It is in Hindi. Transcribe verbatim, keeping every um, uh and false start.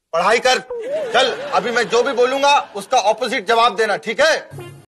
पढ़ाई कर। चल, अभी मैं जो भी बोलूंगा उसका ऑपोजिट जवाब देना, ठीक है?